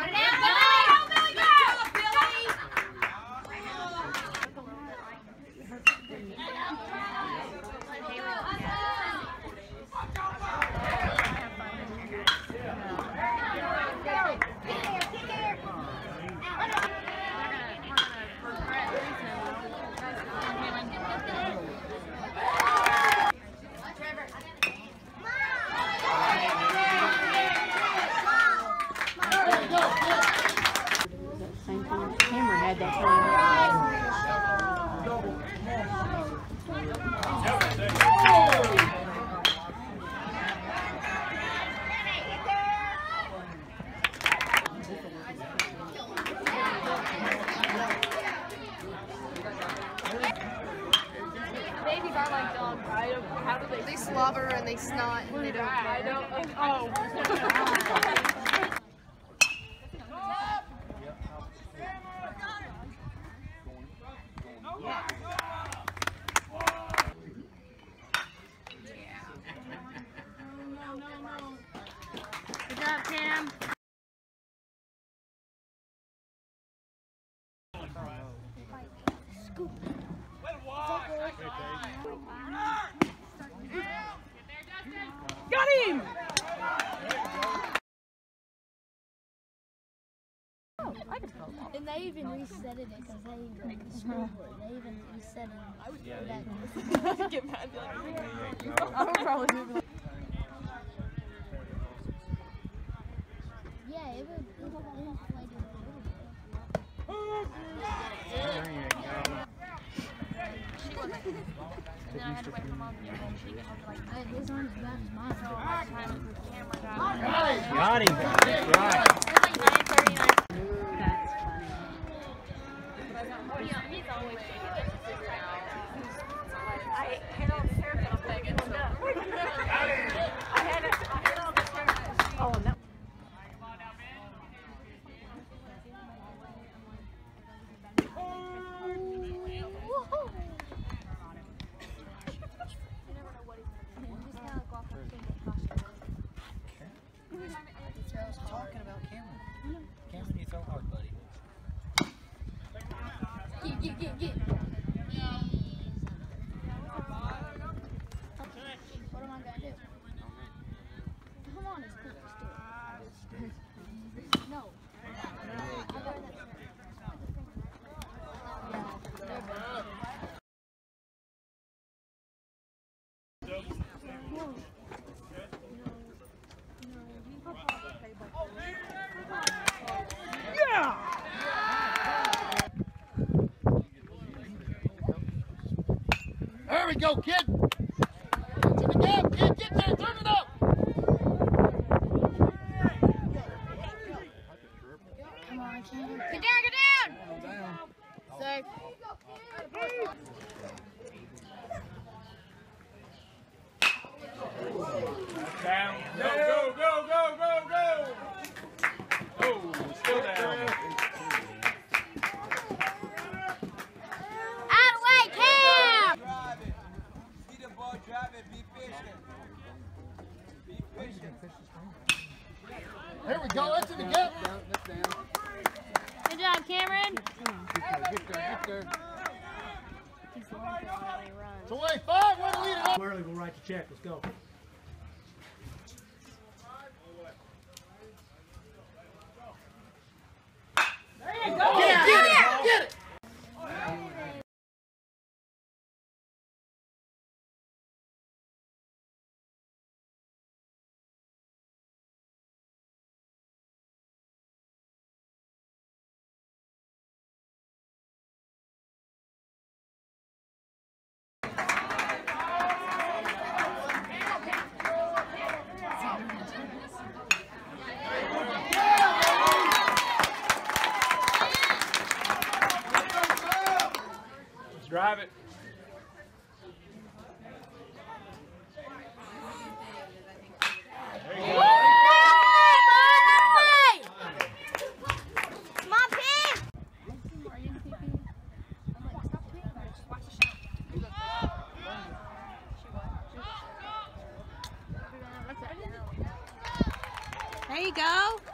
They slobber and they snot and they don't care. Oh. Good job, Cam. Scoop. Got him! And they even reset it because they like the scoreboard. They even reset it. Get mad. I would probably do it. Yeah, it would like a little bit. And then I had to wait for Mom to get home. She get home like His arm is bad as mine. so last time the camera Got him. That's right. It was like 9:39. That's funny. Yeah, he's always shaking. I had all the haircut thing. I had all the haircut. Oh, no. Talking about Cameron. Cameron, you throw hard, buddy. Get. What am I gonna do? Come on, it's cool. Let's do it. No. There we go, kid. To the gap, kid. Get there. Turn it up. Come on, Cam. Get down! Safe. Down. Go. Oh, still down. Out of the way, Cam! Drive it. See the ball, drive it. Be patient. Be patient. There we go. That's in the gap. Good job, Cameron. Get there. It's away 5. Way to lead it up. Early, we'll write the check. Let's go. There you go. Get it. Drive it. There you go. Come on, Pete! There you go.